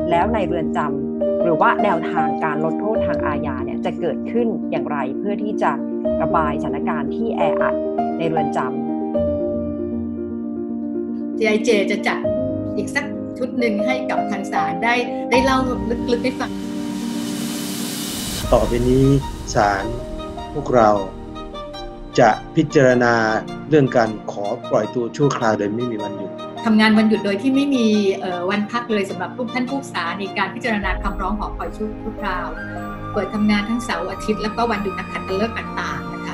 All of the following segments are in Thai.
แล้วในเรือนจำหรือว่าแนวทางการลดโทษทางอาญาเนี่ยจะเกิดขึ้นอย่างไรเพื่อที่จะระบายสถานการณ์ที่แออัดในเรือนจำ CIJ จะจัดอีกสักชุดหนึ่งให้กับทางศาลได้เล่าลึกๆให้ฟังต่อไปนี้ศาลพวกเราจะพิจารณาเรื่องการขอปล่อยตัวชั่วคราวโดยไม่มีวันหยุดทำงานวันหยุดโดยที่ไม่มีวันพักเลยสำหรับท่านผู้พิพากษาในการพิจารณาคำร้องขอปล่อยชั่วคราวเปิดทำงานทั้งเสาร์อาทิตย์แล้วก็วันหยุดนักขัตฤกษ์ต่างๆนะคะ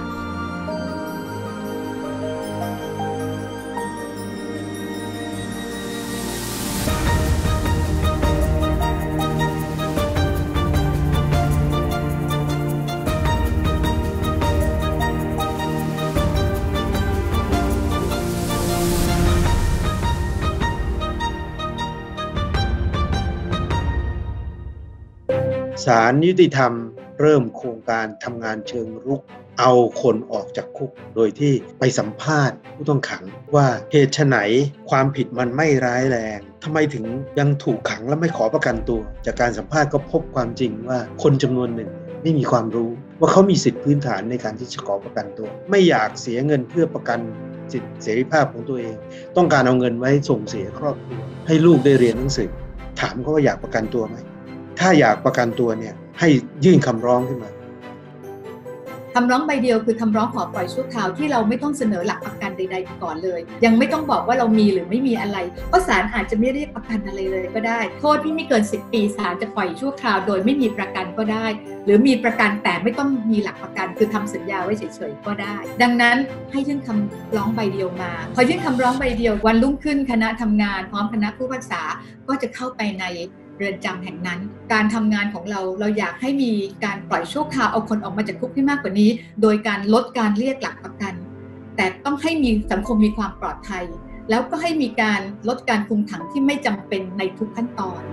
ศาลยุติธรรมเริ่มโครงการทำงานเชิงรุกเอาคนออกจากคุกโดยที่ไปสัมภาษณ์ผู้ต้องขังว่าเหตุไฉนความผิดมันไม่ร้ายแรงทำไมถึงยังถูกขังและไม่ขอประกันตัวจากการสัมภาษณ์ก็พบความจริงว่าคนจำนวนหนึ่งไม่มีความรู้ว่าเขามีสิทธิพื้นฐานในการที่จะขอประกันตัวไม่อยากเสียเงินเพื่อประกันสิทธิเสรีภาพของตัวเองต้องการเอาเงินไว้ส่งเสียครอบครัวให้ลูกได้เรียนหนังสือถามเขาว่าอยากประกันตัวไหมถ้าอยากประกันตัวเนี่ยให้ยื่นคำร้องขึ้นมาคำร้องใบเดียวคือคำร้องขอปล่อยชั่วคราวที่เราไม่ต้องเสนอหลักประกันใดๆก่อนเลยยังไม่ต้องบอกว่าเรามีหรือไม่มีอะไรเพราะศาลอาจจะไม่เรียกประกันอะไรเลยก็ได้โทษที่ไม่เกิน10 ปีศาลจะปล่อยชั่วคราวโดยไม่มีประกันก็ได้หรือมีประกันแต่ไม่ต้องมีหลักประกันคือทำสัญญาไว้เฉยๆก็ได้ดังนั้นให้ยื่นคำร้องใบเดียวมาพอยื่นคำร้องใบเดียววันรุ่งขึ้นคณะทำงานพร้อมคณะผู้พิพากษาก็จะเข้าไปในเรือนจำแห่งนั้นการทำงานของเราอยากให้มีการปล่อยชั่วคราวเอาคนออกมาจากคุกให้มากกว่านี้โดยการลดการเรียกหลักประกันแต่ต้องให้มีสังคมมีความปลอดภัยแล้วก็ให้มีการลดการคุมขังที่ไม่จำเป็นในทุกขั้นตอน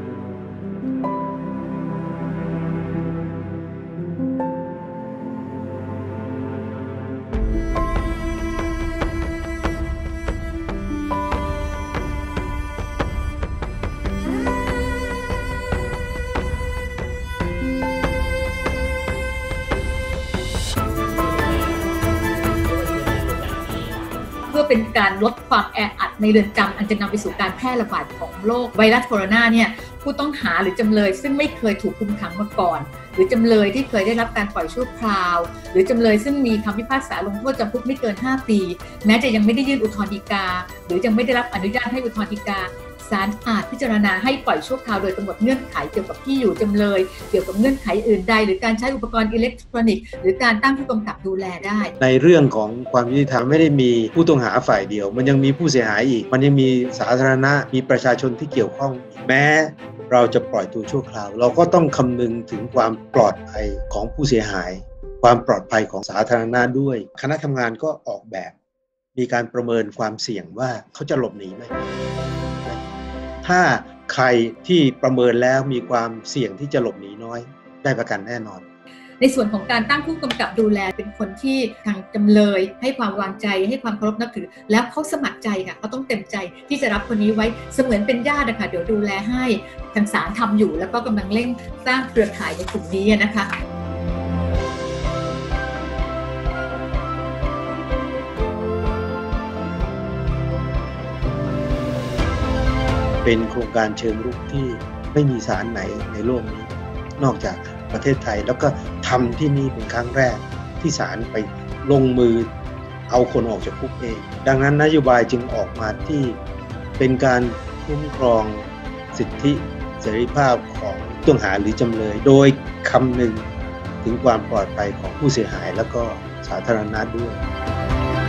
เพื่อเป็นการลดความแออัดในเรือนจำอันจะนำไปสู่การแพร่ระบาดของโรคไวรัสโคโรนาเนี่ยผู้ต้องหาหรือจำเลยซึ่งไม่เคยถูกคุมขังมาก่อนหรือจำเลยที่เคยได้รับการปล่อยชั่วคราวหรือจำเลยซึ่งมีคำพิพากษาลงโทษจำคุกไม่เกิน5 ปีแม้จะยังไม่ได้ยื่นอุทธรณ์ฎีกาหรือยังไม่ได้รับอนุญาตให้อุทธรณ์ฎีกาศาลอาจพิจารณาให้ปล่อยชั่วคราวโดยกำหนดเงื่อนไขเกี่ยวกับที่อยู่จำเลยเกี่ยวกับเงื่อนไขอื่นใดหรือการใช้อุปกรณ์อิเล็กทรอนิกส์หรือการตั้งผู้กำกับดูแลได้ในเรื่องของความยุติธรรมไม่ได้มีผู้ต้องหาฝ่ายเดียวมันยังมีผู้เสียหายอีกมันยังมีสาธารณะมีประชาชนที่เกี่ยวข้องแม้เราจะปล่อยตัวชั่วคราวเราก็ต้องคำนึงถึงความปลอดภัยของผู้เสียหายความปลอดภัยของสาธารณะด้วยคณะทำงานก็ออกแบบมีการประเมินความเสี่ยงว่าเขาจะหลบหนีไหมถ้าใครที่ประเมินแล้วมีความเสี่ยงที่จะหลบหนีน้อยได้ประกันแน่นอนในส่วนของการตั้งผู้กำกับดูแลเป็นคนที่ทางจำเลยให้ความวางใจให้ความเคารพนับถือแล้วเขาสมัครใจค่ะเขาต้องเต็มใจที่จะรับคนนี้ไว้เสมือนเป็นญาตินะคะเดี๋ยวดูแลให้ทางศาลทำอยู่แล้วก็กำลังเร่งสร้างเครือข่ายในกลุ่มนี้นะคะเป็นโครงการเชิงรุกที่ไม่มีศาลไหนในโลกนี้นอกจากประเทศไทยแล้วก็ทำที่นี่เป็นครั้งแรกที่ศาลไปลงมือเอาคนออกจากคุกเองดังนั้นนโยบายจึงออกมาที่เป็นการคุ้มครองสิทธิเสรีภาพของผู้ต้องหาหรือจำเลยโดยคำนึงถึงความปลอดภัยของผู้เสียหายแล้วก็สาธารณะด้วย